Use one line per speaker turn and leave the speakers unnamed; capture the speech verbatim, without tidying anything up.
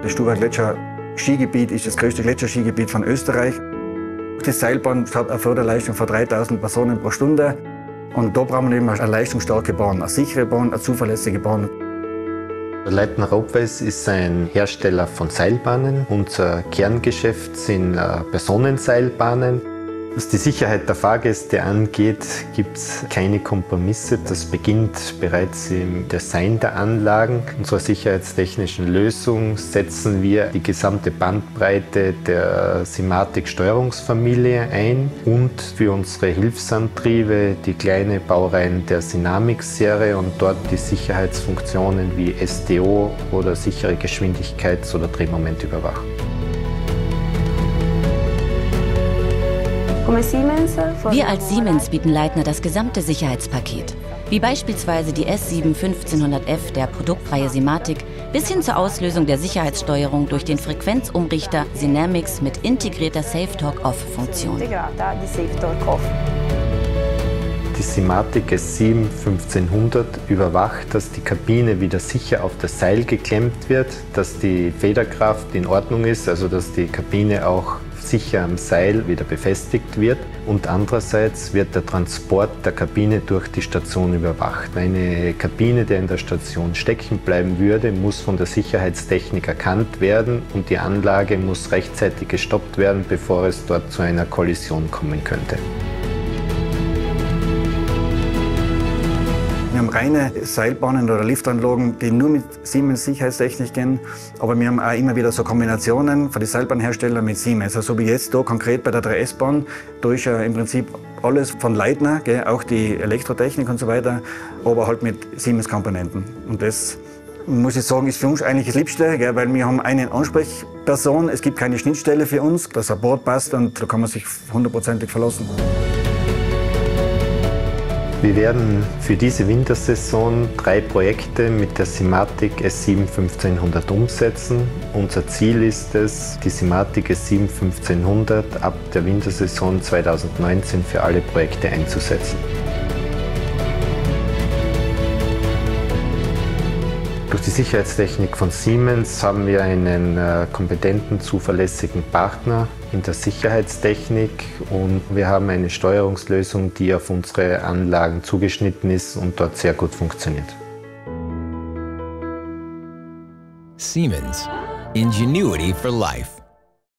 Das Stubacher Gletscher-Skigebiet ist das größte Gletscherskigebiet von Österreich. Die Seilbahn hat eine Förderleistung von dreitausend Personen pro Stunde. Und da brauchen wir eben eine leistungsstarke Bahn, eine sichere Bahn, eine zuverlässige Bahn.
Leitner Ropeways ist ein Hersteller von Seilbahnen. Unser Kerngeschäft sind Personenseilbahnen. Was die Sicherheit der Fahrgäste angeht, gibt es keine Kompromisse. Das beginnt bereits im Design der Anlagen. In unserer sicherheitstechnischen Lösung setzen wir die gesamte Bandbreite der Simatic-Steuerungsfamilie ein und für unsere Hilfsantriebe die kleine Baureihen der Sinamix-Serie und dort die Sicherheitsfunktionen wie S D O oder sichere Geschwindigkeits- oder Drehmomentüberwachung.
Wir als Siemens bieten Leitner das gesamte Sicherheitspaket, wie beispielsweise die S sieben fünfzehnhundert F der Produktreihe Simatic bis hin zur Auslösung der Sicherheitssteuerung durch den Frequenzumrichter Sinamix mit integrierter Safe-Talk-Off-Funktion.
Die Simatic S sieben fünfzehnhundert überwacht, dass die Kabine wieder sicher auf das Seil geklemmt wird, dass die Federkraft in Ordnung ist, also dass die Kabine auch sicher am Seil wieder befestigt wird, und andererseits wird der Transport der Kabine durch die Station überwacht. Eine Kabine, die in der Station stecken bleiben würde, muss von der Sicherheitstechnik erkannt werden und die Anlage muss rechtzeitig gestoppt werden, bevor es dort zu einer Kollision kommen könnte.
Wir haben reine Seilbahnen oder Liftanlagen, die nur mit Siemens Sicherheitstechnik gehen. Aber wir haben auch immer wieder so Kombinationen von den Seilbahnherstellern mit Siemens. Also so wie jetzt hier konkret bei der drei S-Bahn. Da ist ja im Prinzip alles von Leitner, gell, auch die Elektrotechnik und so weiter, aber halt mit Siemens-Komponenten. Und das, muss ich sagen, ist für uns eigentlich das Liebste, gell, weil wir haben eine Ansprechperson, es gibt keine Schnittstelle für uns, das Support passt und da kann man sich hundertprozentig verlassen.
Wir werden für diese Wintersaison drei Projekte mit der Simatic S sieben fünfzehnhundert umsetzen. Unser Ziel ist es, die Simatic S sieben fünfzehnhundert ab der Wintersaison zweitausendneunzehn für alle Projekte einzusetzen. Durch die Sicherheitstechnik von Siemens haben wir einen äh, kompetenten, zuverlässigen Partner in der Sicherheitstechnik und wir haben eine Steuerungslösung, die auf unsere Anlagen zugeschnitten ist und dort sehr gut funktioniert.
Siemens. Ingenuity for life.